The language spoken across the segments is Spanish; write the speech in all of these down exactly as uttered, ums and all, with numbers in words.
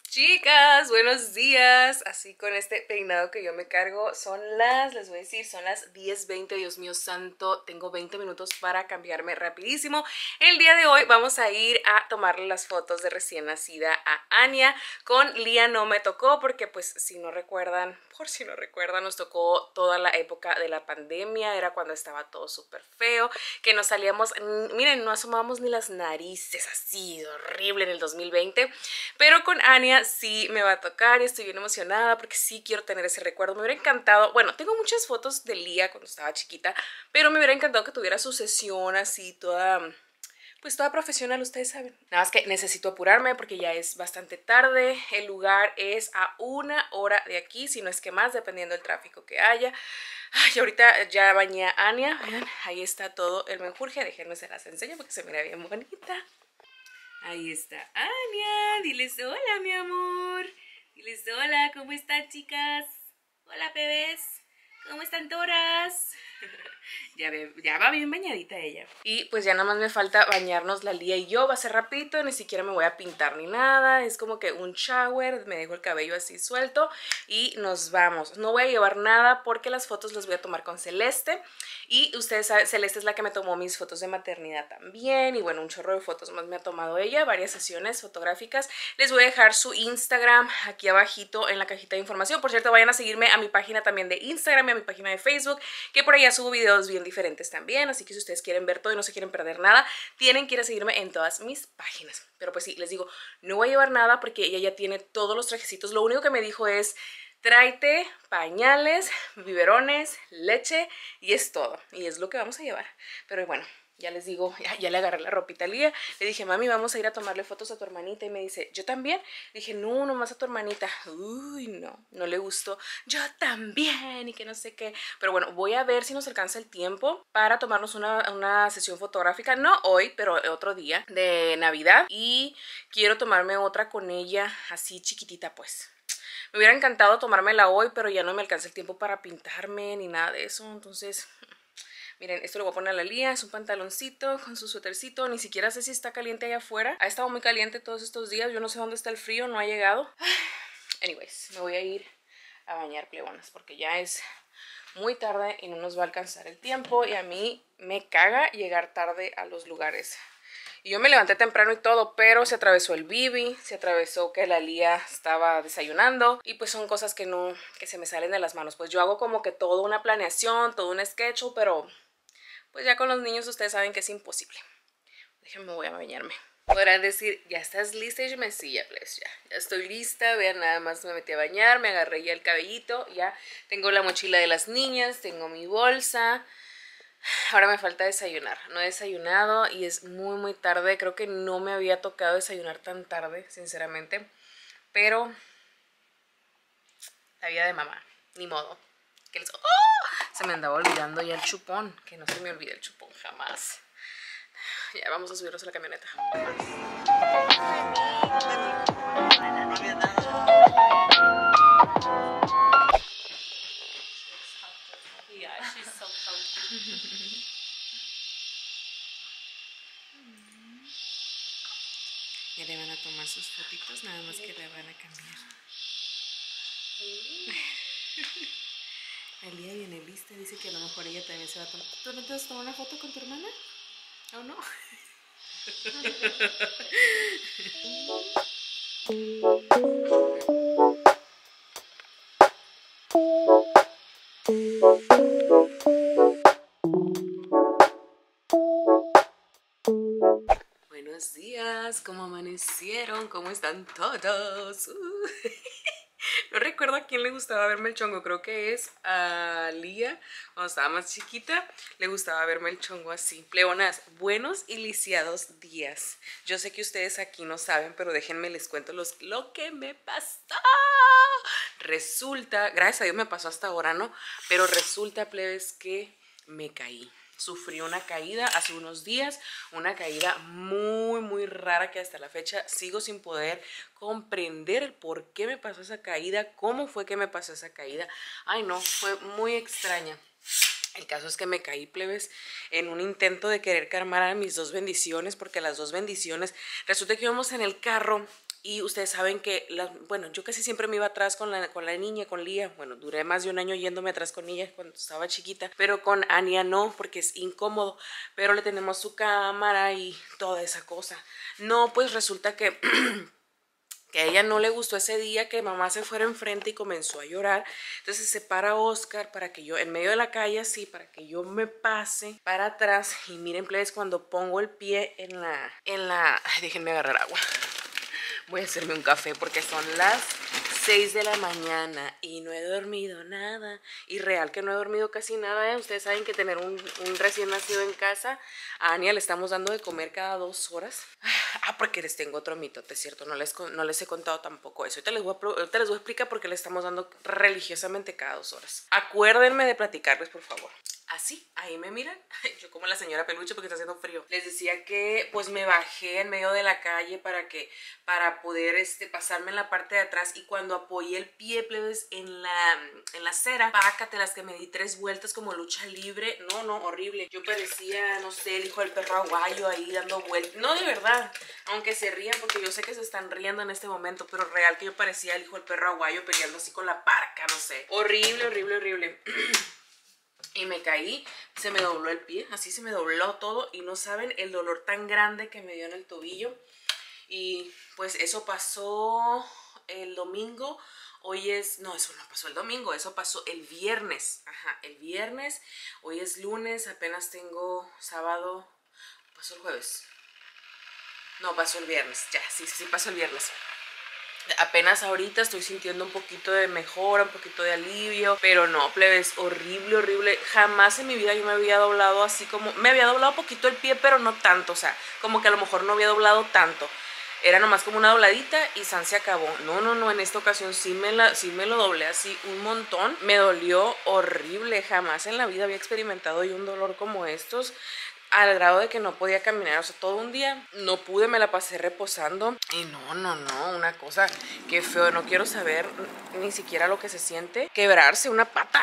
Chicas, buenos días. Así con este peinado que yo me cargo, son las, les voy a decir, son las diez veinte. Dios mío santo, tengo veinte minutos para cambiarme rapidísimo. El día de hoy vamos a ir a tomarle las fotos de recién nacida a Anya. Con Lía no me tocó porque, pues, si no recuerdan, por si no recuerdan, nos tocó toda la época de la pandemia. Era cuando estaba todo súper feo, que no salíamos, miren, no asomábamos ni las narices, así, horrible en el dos mil veinte. Pero con Anya sí me va a tocar y estoy bien emocionada porque sí quiero tener ese recuerdo. Me hubiera encantado, bueno, tengo muchas fotos de Lía cuando estaba chiquita, pero me hubiera encantado que tuviera su sesión así toda, pues toda profesional, ustedes saben. Nada más que necesito apurarme porque ya es bastante tarde. El lugar es a una hora de aquí, si no es que más, dependiendo del tráfico que haya. Ay, ahorita ya bañé a Anya, vean, ahí está todo el menjurje. Déjenme se las enseño porque se mira bien bonita. Ahí está Anya, diles hola mi amor, diles hola, ¿cómo están chicas? Hola bebés, ¿cómo están todas? Ya, ve, ya va bien bañadita ella. Y pues ya nada más me falta bañarnos la Lía y yo, va a ser rapidito, ni siquiera me voy a pintar ni nada, es como que un shower, me dejo el cabello así suelto y nos vamos. No voy a llevar nada porque las fotos las voy a tomar con Celeste y ustedes saben, Celeste es la que me tomó mis fotos de maternidad también y bueno, un chorro de fotos más me ha tomado ella, varias sesiones fotográficas. Les voy a dejar su Instagram aquí abajito en la cajita de información. Por cierto, vayan a seguirme a mi página también de Instagram y a mi página de Facebook, que por allá subo videos bien diferentes también, así que si ustedes quieren ver todo y no se quieren perder nada, tienen que ir a seguirme en todas mis páginas. Pero pues sí, les digo, no voy a llevar nada porque ella ya tiene todos los trajecitos. Lo único que me dijo es: tráete pañales, biberones, leche y es todo. Y es lo que vamos a llevar. Pero bueno, ya les digo, ya, ya le agarré la ropita a Lía. Le dije, mami, vamos a ir a tomarle fotos a tu hermanita. Y me dice, ¿yo también? Le dije, no, nomás a tu hermanita. Uy, no, no le gustó. Yo también y que no sé qué. Pero bueno, voy a ver si nos alcanza el tiempo para tomarnos una, una sesión fotográfica. No hoy, pero otro día de Navidad. Y quiero tomarme otra con ella así chiquitita, pues. Me hubiera encantado tomármela hoy, pero ya no me alcanza el tiempo para pintarme ni nada de eso. Entonces, miren, esto lo voy a poner a la Lía. Es un pantaloncito con su suétercito. Ni siquiera sé si está caliente allá afuera. Ha estado muy caliente todos estos días. Yo no sé dónde está el frío, no ha llegado. Anyways, me voy a ir a bañar, plebonas, porque ya es muy tarde y no nos va a alcanzar el tiempo. Y a mí me caga llegar tarde a los lugares. Y yo me levanté temprano y todo, pero se atravesó el Bibi, se atravesó que la Lía estaba desayunando y pues son cosas que no, que se me salen de las manos. Pues yo hago como que toda una planeación, todo un sketch, pero pues ya con los niños ustedes saben que es imposible. Déjenme, voy a bañarme. Podrán decir, ya estás lista, y me sí, ya, pues, ya, ya estoy lista. Vean, nada más me metí a bañar, me agarré ya el cabellito, ya tengo la mochila de las niñas, tengo mi bolsa. Ahora me falta desayunar, no he desayunado y es muy muy tarde. Creo que no me había tocado desayunar tan tarde, sinceramente. Pero la vida de mamá, ni modo. Que les... ¡Oh! Se me andaba olvidando ya el chupón, que no se me olvide el chupón jamás. Ya vamos a subirnos a la camioneta. Yeah, she's so comfy. Ya le van a tomar sus fotitos, nada más que le van a cambiar. El día viene lista, dice que a lo mejor ella también se va a tomar. ¿Tú no te vas a tomar una foto con tu hermana? ¿O no? Buenos días, ¿cómo amanecieron? ¿Cómo están todos? Uh. No recuerdo a quién le gustaba verme el chongo, creo que es a Lía, cuando estaba más chiquita, le gustaba verme el chongo así. Pleonas, buenos y lisiados días. Yo sé que ustedes aquí no saben, pero déjenme les cuento los, lo que me pasó. Resulta, gracias a Dios me pasó hasta ahora, ¿no? Pero resulta, plebes, que me caí. Sufrí una caída hace unos días, una caída muy muy rara que hasta la fecha sigo sin poder comprender por qué me pasó esa caída, cómo fue que me pasó esa caída. Ay no, fue muy extraña. El caso es que me caí, plebes, en un intento de querer calmar a mis dos bendiciones, porque las dos bendiciones, resulta que íbamos en el carro Y ustedes saben que, las, bueno, yo casi siempre me iba atrás con la, con la niña, con Lía. Bueno, duré más de un año yéndome atrás con ella cuando estaba chiquita. Pero con Ania no, porque es incómodo. Pero le tenemos su cámara y toda esa cosa. No, pues resulta que... que a ella no le gustó ese día que mamá se fuera enfrente y comenzó a llorar. Entonces se para Oscar para que yo, en medio de la calle así, para que yo me pase para atrás. Y miren, plebes, cuando pongo el pie en la... en la... Ay, déjenme agarrar agua. Voy a hacerme un café porque son las seis de la mañana y no he dormido nada. Y real que no he dormido casi nada, ¿eh? Ustedes saben que tener un, un recién nacido en casa, a Ania le estamos dando de comer cada dos horas. Ah, porque les tengo otro mitote, ¿cierto? No les, no les he contado tampoco eso. Ahorita les, voy a, ahorita les voy a explicar por qué le estamos dando religiosamente cada dos horas. Acuérdenme de platicarles, por favor. Así, ahí me miran, yo como la señora peluche porque está haciendo frío. Les decía que pues me bajé en medio de la calle para que para poder este, pasarme en la parte de atrás, y cuando apoyé el pie, plebes, en la, en la acera, pácatelas que me di tres vueltas como lucha libre. No, no, horrible. Yo parecía, no sé, el hijo del perro aguayo ahí dando vueltas. No, de verdad, aunque se rían porque yo sé que se están riendo en este momento, pero real que yo parecía el hijo del perro aguayo peleando así con la parca, no sé. Horrible, horrible, horrible. Y me caí, se me dobló el pie, así se me dobló todo y no saben el dolor tan grande que me dio en el tobillo. Y pues eso pasó el domingo, hoy es, no, eso no pasó el domingo, eso pasó el viernes, ajá, el viernes, hoy es lunes, apenas tengo sábado, pasó el jueves, no, pasó el viernes, ya, sí, sí, pasó el viernes. Apenas ahorita estoy sintiendo un poquito de mejora, un poquito de alivio, pero no, plebes, horrible, horrible. Jamás en mi vida yo me había doblado así como... Me había doblado poquito el pie, pero no tanto, o sea, como que a lo mejor no había doblado tanto. Era nomás como una dobladita y san se acabó. No, no, no, en esta ocasión sí me, la, sí me lo doblé así un montón. Me dolió horrible, jamás en la vida había experimentado yo un dolor como estos. Al grado de que no podía caminar, o sea, todo un día no pude, me la pasé reposando. Y no, no, no, una cosa que feo, no quiero saber ni siquiera lo que se siente quebrarse una pata.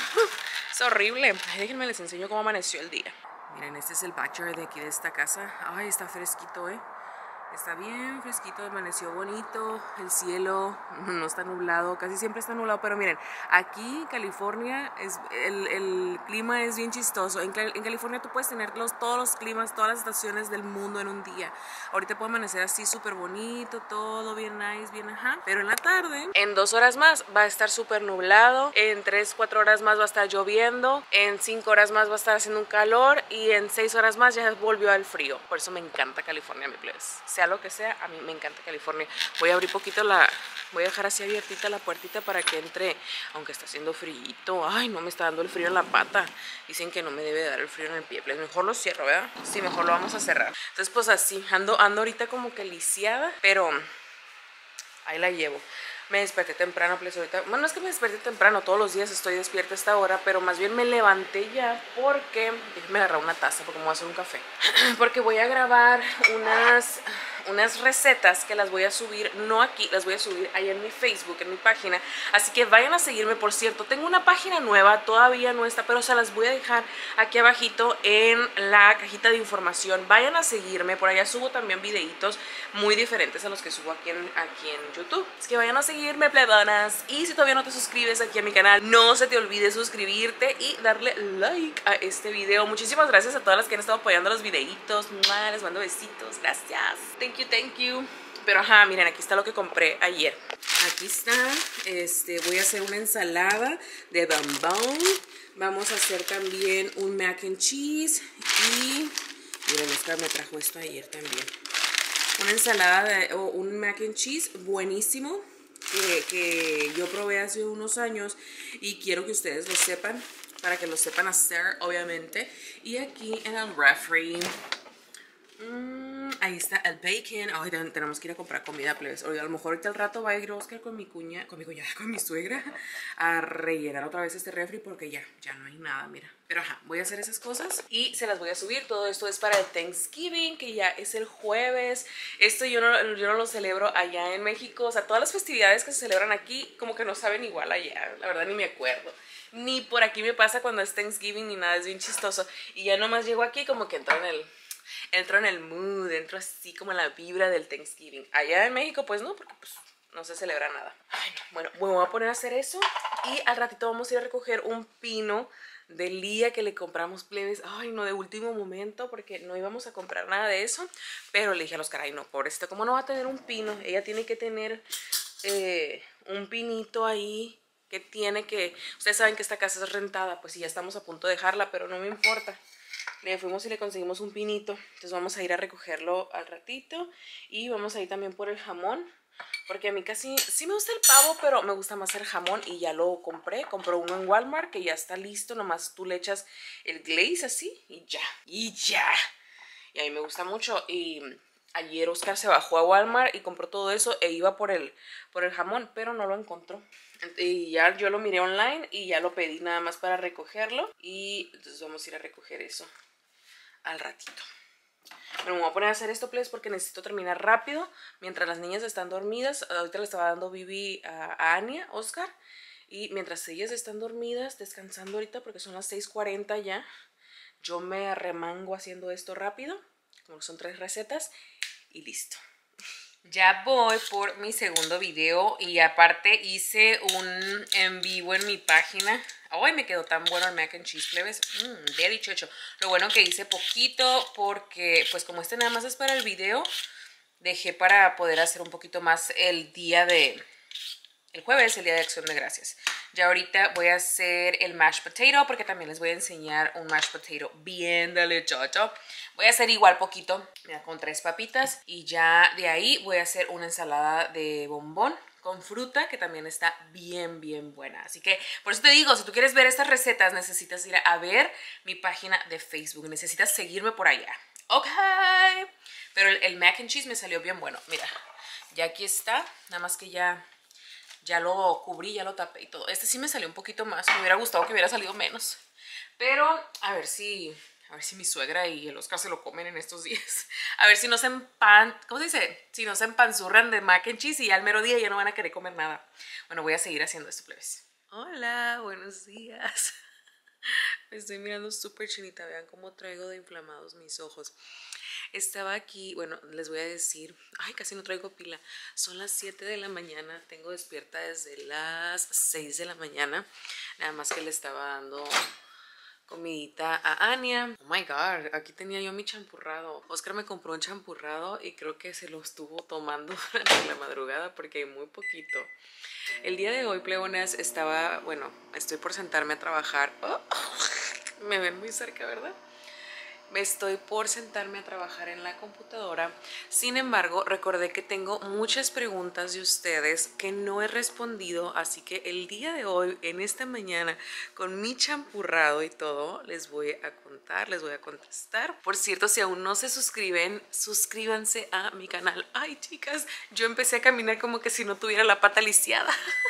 Es horrible. Ay, déjenme les enseño cómo amaneció el día. Miren, este es el backyard de aquí de esta casa. Ay, está fresquito, eh. Está bien fresquito, amaneció bonito, el cielo no está nublado, casi siempre está nublado, pero miren, aquí en California es, el, el clima es bien chistoso. En, en California tú puedes tener los, todos los climas, todas las estaciones del mundo en un día. Ahorita puede amanecer así súper bonito, todo bien nice, bien ajá, pero en la tarde, en dos horas más va a estar súper nublado, en tres, cuatro horas más va a estar lloviendo, en cinco horas más va a estar haciendo un calor y en seis horas más ya volvió al frío. Por eso me encanta California, mi plebes. Sea lo que sea, a mí me encanta California. Voy a abrir poquito la... Voy a dejar así abiertita la puertita para que entre, aunque está haciendo frío. Ay, no me está dando el frío en la pata. Dicen que no me debe dar el frío en el pie. Mejor lo cierro, ¿verdad? Sí, mejor lo vamos a cerrar. Entonces, pues así, ando, ando ahorita como que lisiada, pero ahí la llevo. Me desperté temprano, pues ahorita, bueno, no es que me desperté temprano, todos los días estoy despierta a esta hora, pero más bien me levanté ya porque, déjenme agarrar una taza porque me voy a hacer un café, porque voy a grabar unas, unas recetas que las voy a subir, no aquí, las voy a subir ahí en mi Facebook, en mi página, así que vayan a seguirme. Por cierto, tengo una página nueva, todavía no está, pero se las voy a dejar aquí abajito en la cajita de información. Vayan a seguirme, por allá subo también videitos muy diferentes a los que subo aquí en, aquí en YouTube, es que vayan a seguirme, plebonas. Y si todavía no te suscribes aquí a mi canal, no se te olvide suscribirte y darle like a este video. Muchísimas gracias a todas las que han estado apoyando los videitos. Les mando besitos, gracias. Thank you, thank you. Pero ajá, miren, aquí está lo que compré ayer. Aquí está, este, voy a hacer una ensalada de bombón. Vamos a hacer también un mac and cheese. Y miren, Oscar me trajo esto ayer también. Una ensalada de, o un mac and cheese buenísimo. Que, que yo probé hace unos años y quiero que ustedes lo sepan, para que lo sepan hacer, obviamente. Y aquí en el refri, mmm, ahí está el bacon. Ay, tenemos que ir a comprar comida, plebes. A lo mejor ahorita al rato va a ir Oscar con mi cuña, con mi cuñada, con mi suegra, a rellenar otra vez este refri porque ya, ya no hay nada, mira. Pero ajá, voy a hacer esas cosas y se las voy a subir. Todo esto es para el Thanksgiving, que ya es el jueves. Esto yo no, yo no lo celebro allá en México. O sea, todas las festividades que se celebran aquí como que no saben igual allá. La verdad ni me acuerdo. Ni por aquí me pasa cuando es Thanksgiving ni nada, es bien chistoso. Y ya nomás llego aquí como que entro en el... entro en el mood, entro así como en la vibra del Thanksgiving. Allá en México pues no, porque pues no se celebra nada. Ay, no. Bueno, me voy a poner a hacer eso y al ratito vamos a ir a recoger un pino de Lía que le compramos, plebes. Ay, no, de último momento porque no íbamos a comprar nada de eso. Pero le dije a los caray, no, pobrecita, ¿cómo no va a tener un pino? Ella tiene que tener eh, un pinito ahí que tiene que... Ustedes saben que esta casa es rentada, pues sí, ya estamos a punto de dejarla, pero no me importa. Le fuimos y le conseguimos un pinito. Entonces vamos a ir a recogerlo al ratito. Y vamos a ir también por el jamón. Porque a mí casi, sí me gusta el pavo, pero me gusta más el jamón y ya lo compré. Compré uno en Walmart que ya está listo, nomás tú le echas el glaze así y ya, y ya. Y a mí me gusta mucho y ayer Oscar se bajó a Walmart y compró todo eso e iba por el, por el jamón, pero no lo encontró. Y ya yo lo miré online y ya lo pedí nada más para recogerlo y entonces vamos a ir a recoger eso al ratito. Pero me voy a poner a hacer esto, please, porque necesito terminar rápido mientras las niñas están dormidas. Ahorita le estaba dando bibi a, a Ania, Oscar. Y mientras ellas están dormidas, descansando ahorita porque son las seis cuarenta ya, yo me arremango haciendo esto rápido, como son tres recetas, y listo. Ya voy por mi segundo video y aparte hice un en vivo en mi página. Ay, me quedó tan bueno el mac and cheese, plebes. Mmm, de dichocho. Lo bueno que hice poquito porque, pues como este nada más es para el video, dejé para poder hacer un poquito más el día de... El jueves, el día de Acción de Gracias. Ya ahorita voy a hacer el mashed potato porque también les voy a enseñar un mashed potato bien delicioso. Voy a hacer igual poquito, mira, con tres papitas. Y ya de ahí voy a hacer una ensalada de bombón con fruta que también está bien, bien buena. Así que por eso te digo, si tú quieres ver estas recetas, necesitas ir a ver mi página de Facebook. Necesitas seguirme por allá. Ok. Pero el, el mac and cheese me salió bien bueno. Mira, ya aquí está. Nada más que ya... Ya lo cubrí, ya lo tapé y todo. Este sí me salió un poquito más. Me hubiera gustado que hubiera salido menos. Pero a ver si... A ver si mi suegra y el Oscar se lo comen en estos días. A ver si no se empan... ¿Cómo se dice? Si no se empanzurran de mac and cheese y ya al mero día ya no van a querer comer nada. Bueno, voy a seguir haciendo esto, plebes. Hola, buenos días. Me estoy mirando súper chinita. Vean cómo traigo de inflamados mis ojos. Estaba aquí, bueno, les voy a decir, ay, casi no traigo pila. Son las siete de la mañana, tengo despierta desde las seis de la mañana. Nada más que le estaba dando comidita a Ania. Oh my god, aquí tenía yo mi champurrado. Oscar me compró un champurrado y creo que se lo estuvo tomando durante la madrugada porque hay muy poquito. El día de hoy, plebonas, estaba, bueno, estoy por sentarme a trabajar. Oh, me ven muy cerca, ¿verdad? Me estoy por sentarme a trabajar en la computadora. Sin embargo, recordé que tengo muchas preguntas de ustedes que no he respondido, así que el día de hoy, en esta mañana, con mi champurrado y todo, les voy a contar, les voy a contestar. Por cierto, si aún no se suscriben, suscríbanse a mi canal. Ay, chicas, yo empecé a caminar como que si no tuviera la pata lisiada.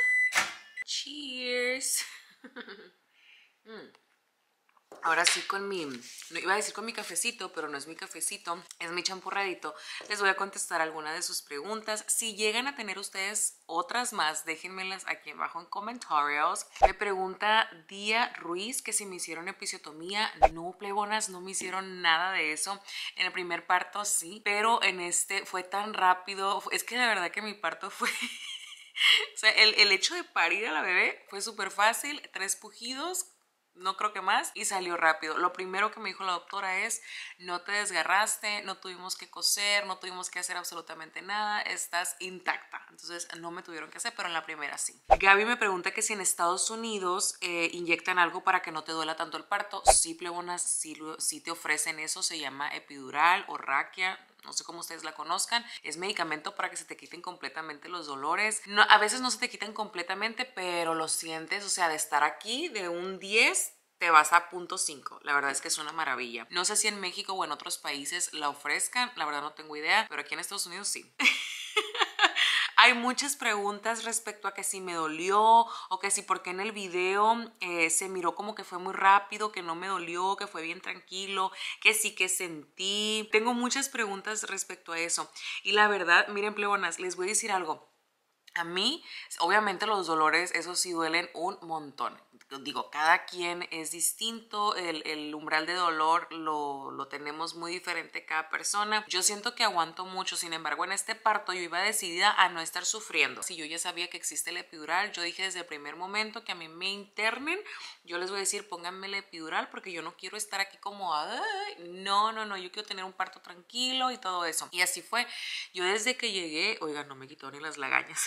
Cheers. mm. Ahora sí con mi, no iba a decir con mi cafecito, pero no es mi cafecito, es mi champurradito. Les voy a contestar algunas de sus preguntas. Si llegan a tener ustedes otras más, déjenmelas aquí abajo en comentarios. Me pregunta Día Ruiz que si me hicieron episiotomía. No, plebonas, no me hicieron nada de eso. En el primer parto sí, pero en este fue tan rápido. Es que la verdad que mi parto fue... o sea, el, el hecho de parir a la bebé fue súper fácil. Tres pujidos, no creo que más, y salió rápido. Lo primero que me dijo la doctora es: no te desgarraste, no tuvimos que coser, no tuvimos que hacer absolutamente nada, estás intacta. Entonces no me tuvieron que hacer, pero en la primera sí. Gaby me pregunta que si en Estados Unidos eh, inyectan algo para que no te duela tanto el parto. Sí, plebonas, sí, sí te ofrecen eso, se llama epidural o raquia. No sé cómo ustedes la conozcan. Es medicamento para que se te quiten completamente los dolores. No, a veces no se te quitan completamente, pero lo sientes, o sea, de estar aquí de un diez te vas a punto cinco. La verdad es que es una maravilla. No sé si en México o en otros países la ofrezcan, la verdad no tengo idea, pero aquí en Estados Unidos sí. Hay muchas preguntas respecto a que si me dolió o que si porque en el video eh, se miró como que fue muy rápido, que no me dolió, que fue bien tranquilo, que sí que sentí. Tengo muchas preguntas respecto a eso. Y la verdad, miren, plebonas, les voy a decir algo. A mí, obviamente los dolores, eso sí duelen un montón. Digo, cada quien es distinto, el, el umbral de dolor lo, lo tenemos muy diferente cada persona. Yo siento que aguanto mucho, sin embargo en este parto yo iba decidida a no estar sufriendo. Si yo ya sabía que existe la epidural, yo dije desde el primer momento que a mí me internen, yo les voy a decir pónganme la epidural porque yo no quiero estar aquí como, ay, no, no, no, yo quiero tener un parto tranquilo y todo eso. Y así fue, yo desde que llegué, oigan, no me quitó ni las lagañas.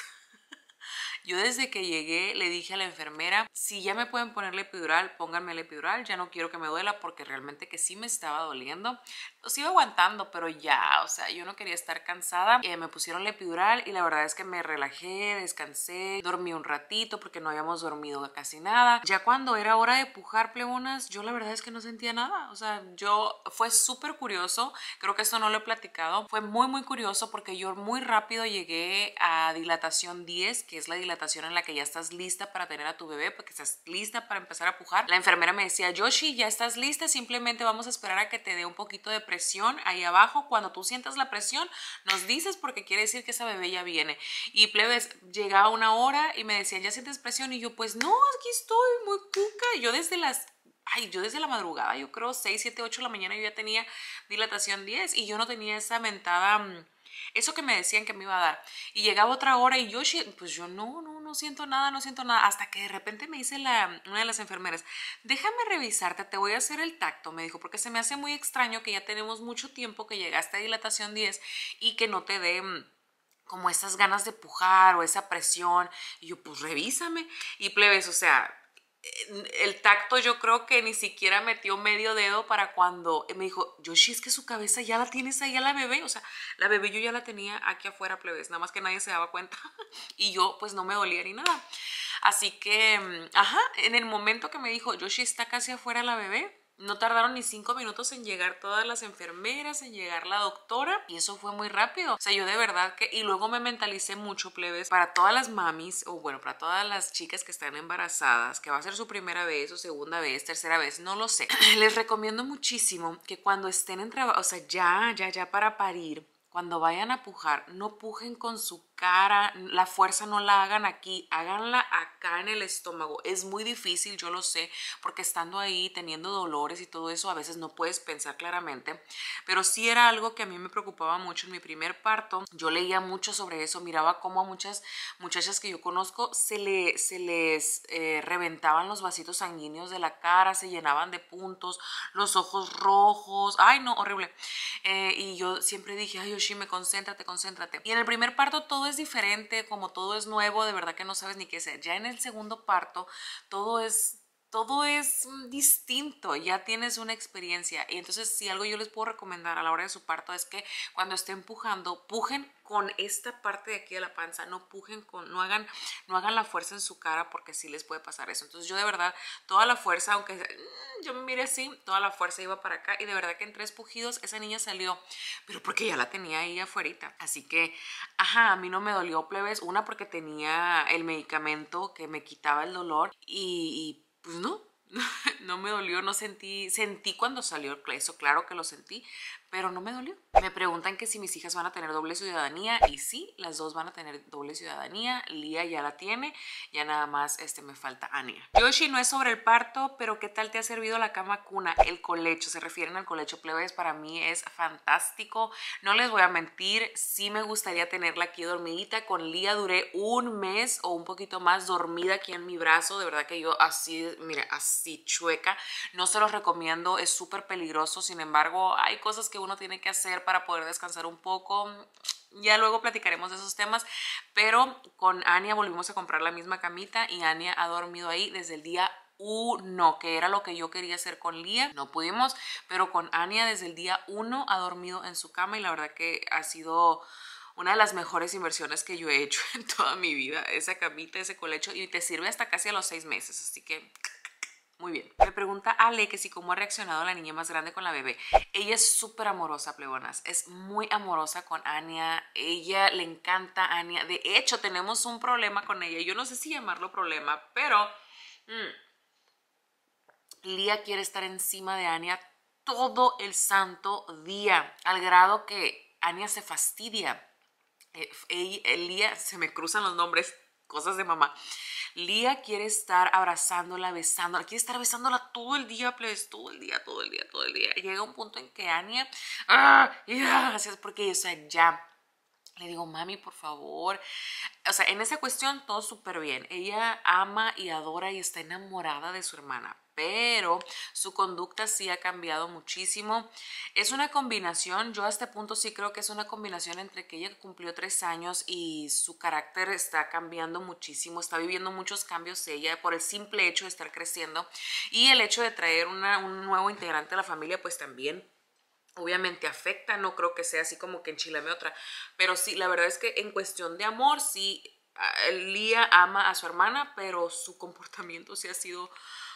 Yo desde que llegué le dije a la enfermera, si ya me pueden poner la epidural, pónganme la epidural, ya no quiero que me duela porque realmente que sí me estaba doliendo. Lo sigo aguantando, pero ya, o sea, yo no quería estar cansada. Eh, me pusieron la epidural y la verdad es que me relajé, descansé, dormí un ratito porque no habíamos dormido casi nada. Ya cuando era hora de pujar, plebonas, yo la verdad es que no sentía nada. O sea, yo fue súper curioso, creo que esto no lo he platicado, fue muy muy curioso porque yo muy rápido llegué a dilatación diez, que es la dilatación en la que ya estás lista para tener a tu bebé, porque estás lista para empezar a pujar. La enfermera me decía, Yoshi, ya estás lista, simplemente vamos a esperar a que te dé un poquito de presión ahí abajo. Cuando tú sientas la presión, nos dices porque quiere decir que esa bebé ya viene. Y plebes, llegaba una hora y me decían, ¿ya sientes presión? Y yo, pues no, aquí estoy muy cuca. Yo desde las Ay, yo desde la madrugada, yo creo seis, siete, ocho de la mañana yo ya tenía dilatación diez y yo no tenía esa mentada, eso que me decían que me iba a dar. Y llegaba otra hora y yo, pues yo no, no, no siento nada, no siento nada. Hasta que de repente me dice la, una de las enfermeras, déjame revisarte, te voy a hacer el tacto, me dijo, porque se me hace muy extraño que ya tenemos mucho tiempo que llegaste a dilatación diez y que no te dé como esas ganas de pujar o esa presión. Y yo, pues revísame. Y plebes, o sea, el tacto yo creo que ni siquiera metió medio dedo para cuando me dijo, Yoshi, es que su cabeza ya la tienes ahí a la bebé, o sea, la bebé yo ya la tenía aquí afuera, plebes, nada más que nadie se daba cuenta y yo pues no me dolía ni nada. Así que, ajá, en el momento que me dijo, Yoshi, está casi afuera la bebé, no tardaron ni cinco minutos en llegar todas las enfermeras, en llegar la doctora, y eso fue muy rápido. O sea, yo de verdad que... Y luego me mentalicé mucho, plebes, para todas las mamis, o bueno, para todas las chicas que están embarazadas, que va a ser su primera vez, o segunda vez, tercera vez, no lo sé. Les recomiendo muchísimo que cuando estén en trabajo, o sea, ya, ya, ya para parir, cuando vayan a pujar, no pujen con su cara, la fuerza no la hagan aquí, háganla acá en el estómago. Es muy difícil, yo lo sé, porque estando ahí teniendo dolores y todo eso, a veces no puedes pensar claramente, pero sí era algo que a mí me preocupaba mucho en mi primer parto. Yo leía mucho sobre eso, miraba cómo a muchas muchachas que yo conozco se, le, se les eh, reventaban los vasitos sanguíneos de la cara, se llenaban de puntos, los ojos rojos, ay no, horrible. Eh, y yo siempre dije, ay Yoshi, me concéntrate, concéntrate. Y en el primer parto todo es diferente, como todo es nuevo, de verdad que no sabes ni qué hacer. Ya en el segundo parto todo es... Todo es distinto, ya tienes una experiencia. Y entonces si algo yo les puedo recomendar a la hora de su parto es que cuando estén pujando, pujen con esta parte de aquí de la panza, no pujen con, no hagan, no hagan la fuerza en su cara porque sí les puede pasar eso. Entonces yo de verdad, toda la fuerza, aunque yo me mire así, toda la fuerza iba para acá y de verdad que en tres pujidos esa niña salió, pero porque ya la tenía ahí afuerita. Así que, ajá, a mí no me dolió, plebes, una porque tenía el medicamento que me quitaba el dolor y, y pues no, no me dolió, no sentí, sentí cuando salió eso, claro que lo sentí, pero no me dolió. Me preguntan que si mis hijas van a tener doble ciudadanía y sí, las dos van a tener doble ciudadanía. Lía ya la tiene, ya nada más este, me falta Ania. Yoshi, no es sobre el parto, pero ¿qué tal te ha servido la cama cuna? El colecho, se refieren al colecho, plebes, para mí es fantástico. No les voy a mentir, sí me gustaría tenerla aquí dormidita. Con Lía duré un mes o un poquito más dormida aquí en mi brazo, de verdad que yo así, mira, así chueca. No se los recomiendo, es súper peligroso, sin embargo, hay cosas que uno tiene que hacer para poder descansar un poco. Ya luego platicaremos de esos temas, pero con Ania volvimos a comprar la misma camita y Ania ha dormido ahí desde el día uno, que era lo que yo quería hacer con Lía. No pudimos, pero con Ania desde el día uno ha dormido en su cama y la verdad que ha sido una de las mejores inversiones que yo he hecho en toda mi vida. Esa camita, ese colecho, y te sirve hasta casi a los seis meses, así que... muy bien. Me pregunta Ale que si cómo ha reaccionado la niña más grande con la bebé. Ella es súper amorosa, plebonas. Es muy amorosa con Ania. Ella le encanta a Ania. De hecho, tenemos un problema con ella. Yo no sé si llamarlo problema, pero... Mmm, Lía quiere estar encima de Ania todo el santo día, al grado que Ania se fastidia. eh, Lía, se me cruzan los nombres, cosas de mamá. Lía quiere estar abrazándola, besándola, quiere estar besándola todo el día, please, todo el día, todo el día, todo el día. Llega un punto en que Ania, ah, yeah, así es porque, o sea, ya. Le digo, mami, por favor. O sea, en esa cuestión todo súper bien. Ella ama y adora y está enamorada de su hermana, pero su conducta sí ha cambiado muchísimo. Es una combinación, yo a este punto sí creo que es una combinación entre que ella cumplió tres años y su carácter está cambiando muchísimo, está viviendo muchos cambios ella por el simple hecho de estar creciendo, y el hecho de traer una, un nuevo integrante a la familia pues también obviamente afecta. No creo que sea así como que enchilame otra, pero sí, la verdad es que en cuestión de amor, sí, Lía ama a su hermana, pero su comportamiento sí ha sido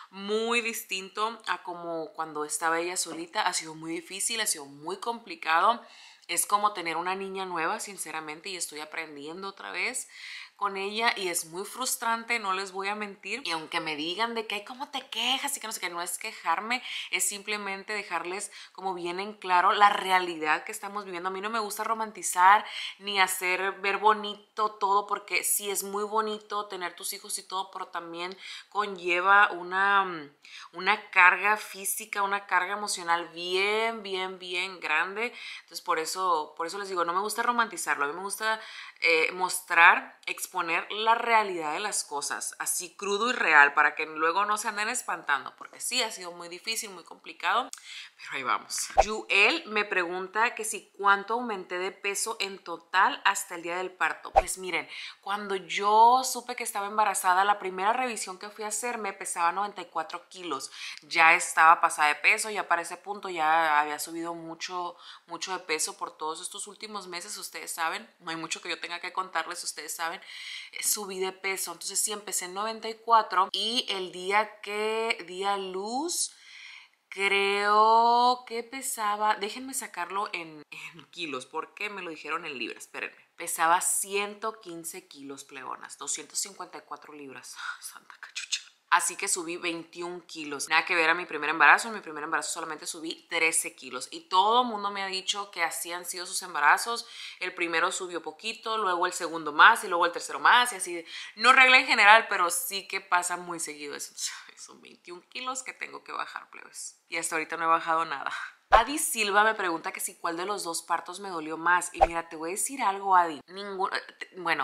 muy distinto a como cuando estaba ella solita. Ha sido muy difícil, ha sido muy complicado. Es como tener una niña nueva, sinceramente, y estoy aprendiendo otra vez con ella y es muy frustrante, no les voy a mentir. Y aunque me digan de que, ay, ¿cómo te quejas? Y que no sé qué, no es quejarme, es simplemente dejarles como bien en claro la realidad que estamos viviendo. A mí no me gusta romantizar ni hacer ver bonito todo, porque sí es muy bonito tener tus hijos y todo, pero también conlleva una, una carga física, una carga emocional bien, bien, bien grande. Entonces por eso, por eso les digo, no me gusta romantizarlo, a mí me gusta eh, mostrar, exponer la realidad de las cosas, así crudo y real, para que luego no se anden espantando, porque sí, ha sido muy difícil, muy complicado, pero ahí vamos. Yuel me pregunta que si cuánto aumenté de peso en total hasta el día del parto. Pues miren, cuando yo supe que estaba embarazada, la primera revisión que fui a hacer me pesaba noventa y cuatro kilos, ya estaba pasada de peso, ya para ese punto ya había subido mucho, mucho de peso por todos estos últimos meses. Ustedes saben, no hay mucho que yo tenga que contarles, ustedes saben, subí de peso. Entonces sí, empecé en noventa y cuatro y el día que di a luz, creo que pesaba, déjenme sacarlo en, en kilos porque me lo dijeron en libras, espérenme. Pesaba ciento quince kilos, pleonas, doscientas cincuenta y cuatro libras. Santa cachucha. Así que subí veintiún kilos. Nada que ver a mi primer embarazo. En mi primer embarazo solamente subí trece kilos. Y todo el mundo me ha dicho que así han sido sus embarazos. El primero subió poquito, luego el segundo más y luego el tercero más. Y así, no regla en general, pero sí que pasa muy seguido eso. Son veintiún kilos que tengo que bajar, plebes. Y hasta ahorita no he bajado nada. Adi Silva me pregunta que si cuál de los dos partos me dolió más. Y mira, te voy a decir algo, Adi. Ninguno, bueno,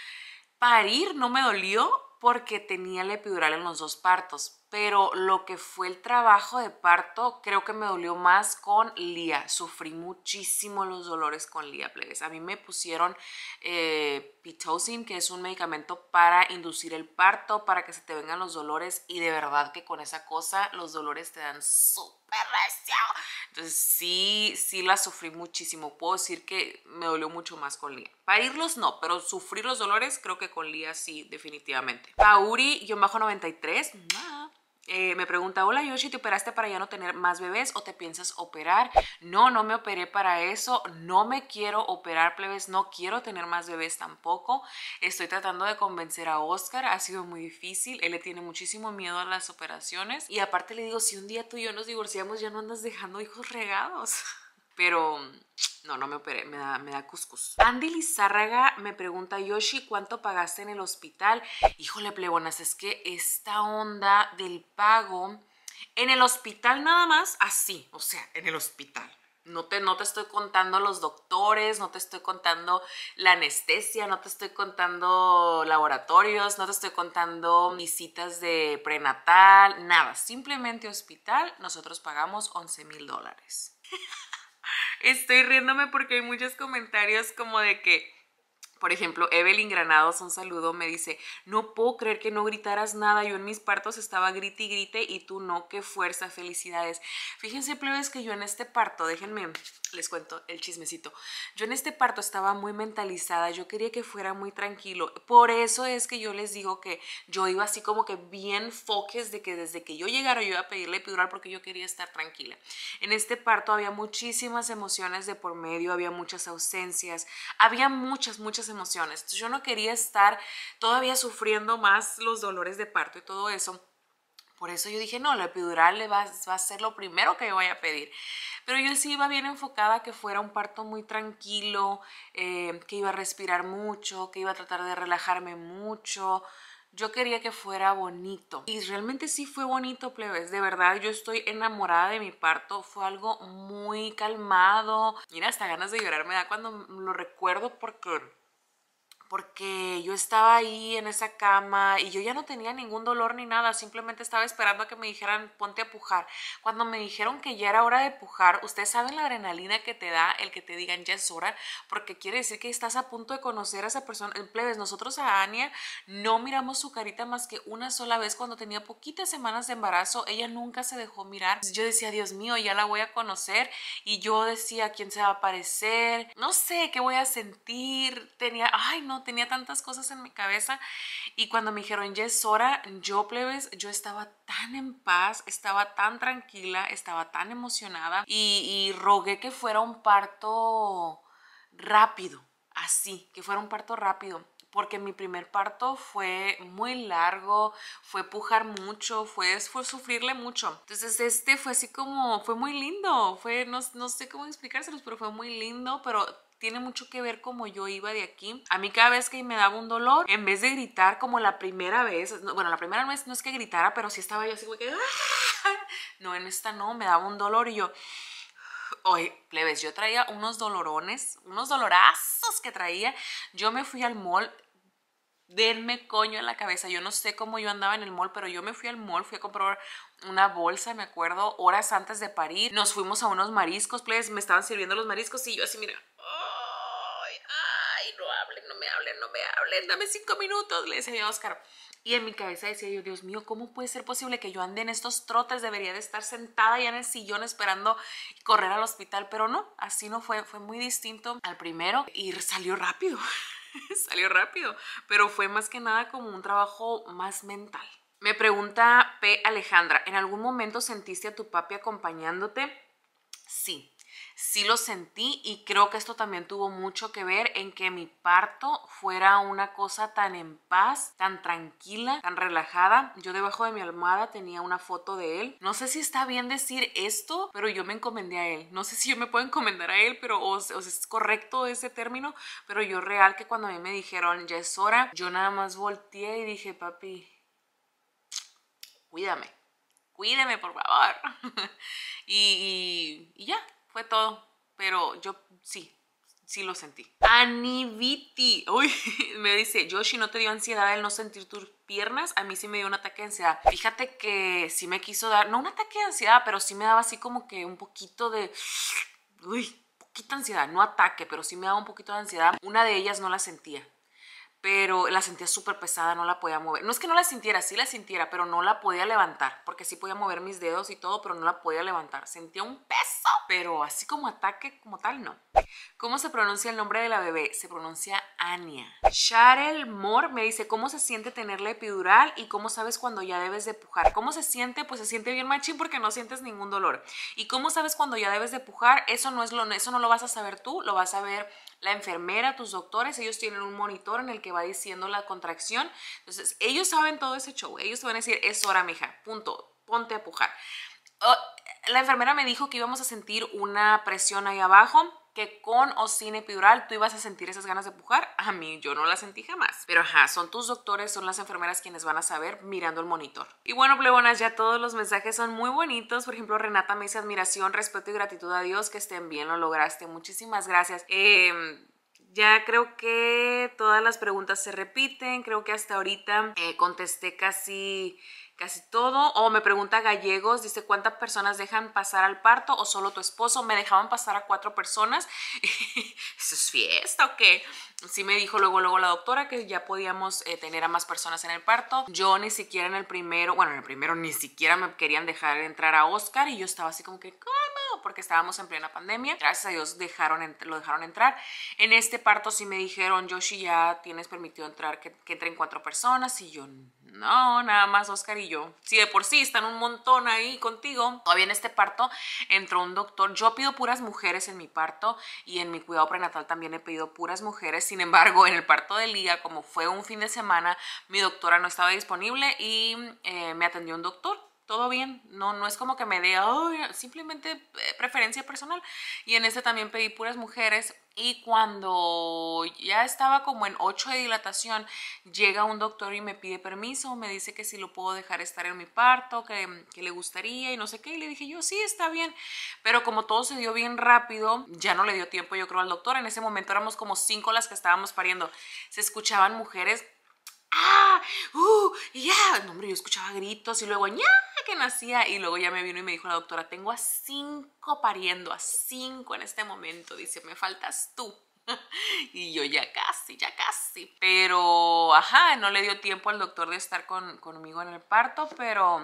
parir no me dolió porque tenía la epidural en los dos partos, pero lo que fue el trabajo de parto creo que me dolió más con Lía. Sufrí muchísimo los dolores con Lía, plebes. A mí me pusieron eh, Pitocin, que es un medicamento para inducir el parto, para que se te vengan los dolores, y de verdad que con esa cosa los dolores te dan súper recio. Entonces sí, sí la sufrí muchísimo. Puedo decir que me dolió mucho más con Lía. Parirlos no, pero sufrir los dolores creo que con Lía sí, definitivamente. Pauri-noventa y tres eh, me pregunta, hola Yoshi, ¿te operaste para ya no tener más bebés o te piensas operar? No, no me operé para eso, no me quiero operar, plebes, no quiero tener más bebés tampoco. Estoy tratando de convencer a Oscar, ha sido muy difícil, él le tiene muchísimo miedo a las operaciones, y aparte le digo, si un día tú y yo nos divorciamos ya no andas dejando hijos regados. Pero no, no me operé, me da, me da cuscús. Andy Lizárraga me pregunta, Yoshi, ¿cuánto pagaste en el hospital? Híjole, plebonas, es que esta onda del pago en el hospital nada más, así, o sea, en el hospital. No te, no te estoy contando los doctores, no te estoy contando la anestesia, no te estoy contando laboratorios, no te estoy contando visitas de prenatal, nada. Simplemente hospital, nosotros pagamos once mil dólares. Estoy riéndome porque hay muchos comentarios como de que, por ejemplo, Evelyn Granados, un saludo, me dice, no puedo creer que no gritaras nada, yo en mis partos estaba grite y grite y tú no, qué fuerza, felicidades. Fíjense, plebes, que yo en este parto, déjenme, les cuento el chismecito, yo en este parto estaba muy mentalizada, yo quería que fuera muy tranquilo, por eso es que yo les digo que yo iba así como que bien focus de que desde que yo llegara yo iba a pedirle epidural porque yo quería estar tranquila. En este parto había muchísimas emociones de por medio, había muchas ausencias, había muchas, muchas emociones. Entonces yo no quería estar todavía sufriendo más los dolores de parto y todo eso. Por eso yo dije, no, la epidural le va, va a ser lo primero que yo voy a pedir. Pero yo sí iba bien enfocada que fuera un parto muy tranquilo, eh, que iba a respirar mucho, que iba a tratar de relajarme mucho. Yo quería que fuera bonito. Y realmente sí fue bonito, plebes. De verdad, yo estoy enamorada de mi parto. Fue algo muy calmado. Mira, hasta ganas de llorar me da cuando lo recuerdo porque... porque yo estaba ahí en esa cama y yo ya no tenía ningún dolor ni nada, simplemente estaba esperando a que me dijeran ponte a pujar. Cuando me dijeron que ya era hora de pujar, ustedes saben la adrenalina que te da el que te digan ya es hora, porque quiere decir que estás a punto de conocer a esa persona. En plebes, nosotros a Ania no miramos su carita más que una sola vez cuando tenía poquitas semanas de embarazo. Ella nunca se dejó mirar. Yo decía, Dios mío, ya la voy a conocer, y yo decía, ¿quién se va a aparecer? No sé, ¿qué voy a sentir? Tenía, ay no, tenía tantas cosas en mi cabeza. Y cuando me dijeron ya es hora, yo, plebes, yo estaba tan en paz, estaba tan tranquila, estaba tan emocionada y, y rogué que fuera un parto rápido, así, que fuera un parto rápido. Porque mi primer parto fue muy largo, fue pujar mucho, fue, fue sufrirle mucho. Entonces este fue así como, fue muy lindo, fue, no, no sé cómo explicárselos, pero fue muy lindo, pero tiene mucho que ver como yo iba de aquí. A mí cada vez que me daba un dolor, en vez de gritar como la primera vez, bueno, la primera vez no es que gritara, pero sí estaba yo así como que... No, en esta no, me daba un dolor y yo... Oye, plebes, yo traía unos dolorones, unos dolorazos que traía. Yo me fui al mall, denme coño en la cabeza. Yo no sé cómo yo andaba en el mall, pero yo me fui al mall, fui a comprar una bolsa, me acuerdo, horas antes de parir. Nos fuimos a unos mariscos, plebes, me estaban sirviendo los mariscos y yo así, mira, ay, ay, no hablen, no me hablen, no me hablen, dame cinco minutos, le decía yo a Oscar. Y en mi cabeza decía yo, Dios mío, ¿cómo puede ser posible que yo ande en estos trotes? Debería de estar sentada ya en el sillón esperando correr al hospital, pero no, así no fue, fue muy distinto al primero y salió rápido. Salió rápido, pero fue más que nada como un trabajo más mental. Me pregunta P. Alejandra, ¿en algún momento sentiste a tu papi acompañándote? Sí, sí lo sentí, y creo que esto también tuvo mucho que ver en que mi parto fuera una cosa tan en paz, tan tranquila, tan relajada. Yo debajo de mi almohada tenía una foto de él. No sé si está bien decir esto, pero yo me encomendé a él. No sé si yo me puedo encomendar a él, pero o, o sea, es correcto ese término, pero yo real que cuando a mí me dijeron ya es hora, yo nada más volteé y dije, papi, cuídame. Cuídeme, por favor. y, y, y ya, fue todo. Pero yo sí, sí lo sentí. Aniviti, uy, me dice, Yoshi, ¿no te dio ansiedad el no sentir tus piernas? A mí sí me dio un ataque de ansiedad. Fíjate que sí me quiso dar, no un ataque de ansiedad, pero sí me daba así como que un poquito de, uy, poquita ansiedad, no ataque, pero sí me daba un poquito de ansiedad. Una de ellas no la sentía, pero la sentía súper pesada, no la podía mover. No es que no la sintiera, sí la sintiera, pero no la podía levantar, porque sí podía mover mis dedos y todo, pero no la podía levantar. Sentía un peso, pero así como ataque como tal, no. ¿Cómo se pronuncia el nombre de la bebé? Se pronuncia Ania. Sharel Moore me dice, ¿cómo se siente tener la epidural y cómo sabes cuando ya debes de pujar? ¿Cómo se siente? Pues se siente bien machín porque no sientes ningún dolor. ¿Y cómo sabes cuando ya debes de pujar? Eso no, es lo, eso no lo vas a saber tú, lo vas a ver la enfermera, tus doctores. Ellos tienen un monitor en el que va diciendo la contracción. Entonces, ellos saben todo ese show. Ellos te van a decir, es hora, mija, punto, ponte a pujar. Oh, la enfermera me dijo que íbamos a sentir una presión ahí abajo, que con o sin epidural tú ibas a sentir esas ganas de pujar. A mí yo no las sentí jamás. Pero ajá, son tus doctores, son las enfermeras quienes van a saber mirando el monitor. Y bueno, plebonas, ya todos los mensajes son muy bonitos. Por ejemplo, Renata me dice admiración, respeto y gratitud a Dios, que estén bien, lo lograste. Muchísimas gracias. Eh... Ya creo que todas las preguntas se repiten. Creo que hasta ahorita eh, contesté casi... casi todo. O me pregunta Gallegos, dice, ¿cuántas personas dejan pasar al parto o solo tu esposo? Me dejaban pasar a cuatro personas. ¿Eso es fiesta o qué? Sí me dijo luego, luego la doctora que ya podíamos eh, tener a más personas en el parto. Yo ni siquiera en el primero, bueno, en el primero ni siquiera me querían dejar entrar a Oscar y yo estaba así como que, ¿cómo? Porque estábamos en plena pandemia. Gracias a Dios dejaron, lo dejaron entrar. En este parto sí me dijeron, Yoshi, ya tienes permitido entrar, que, que entren cuatro personas, y yo, no, nada más Oscar y yo. Si de por sí están un montón ahí contigo. Todavía en este parto entró un doctor. Yo pido puras mujeres en mi parto y en mi cuidado prenatal también he pedido puras mujeres. Sin embargo, en el parto de Lía, como fue un fin de semana, mi doctora no estaba disponible y eh, me atendió un doctor. todo bien, no, no es como que me dé, oh, simplemente eh, preferencia personal. Y en este también pedí puras mujeres. Y cuando ya estaba como en ocho de dilatación, llega un doctor y me pide permiso, me dice que si lo puedo dejar estar en mi parto, que, que le gustaría y no sé qué. Y le dije yo, sí, está bien. Pero como todo se dio bien rápido, ya no le dio tiempo yo creo al doctor. En ese momento éramos como cinco las que estábamos pariendo. Se escuchaban mujeres, ¡ah! ¡Uh! Y ya, no, hombre, yo escuchaba gritos y luego, ¡ña! Que nacía. Y luego ya me vino y me dijo la doctora, tengo a cinco pariendo, a cinco en este momento. Dice, me faltas tú. Y yo ya casi, ya casi. Pero, ajá, no le dio tiempo al doctor de estar con, conmigo en el parto, pero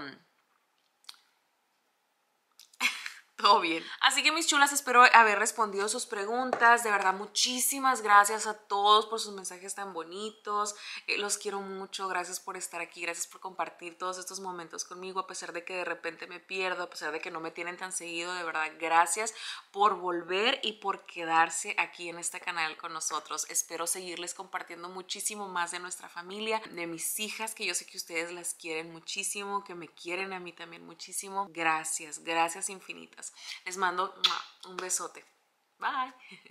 todo bien. Así que mis chulas, espero haber respondido sus preguntas. De verdad, muchísimas gracias a todos por sus mensajes tan bonitos. Eh, los quiero mucho. Gracias por estar aquí. Gracias por compartir todos estos momentos conmigo. A pesar de que de repente me pierdo, a pesar de que no me tienen tan seguido. De verdad, gracias por volver y por quedarse aquí en este canal con nosotros. Espero seguirles compartiendo muchísimo más de nuestra familia, de mis hijas, que yo sé que ustedes las quieren muchísimo, que me quieren a mí también muchísimo. Gracias, gracias infinitas. Les mando un besote. Bye.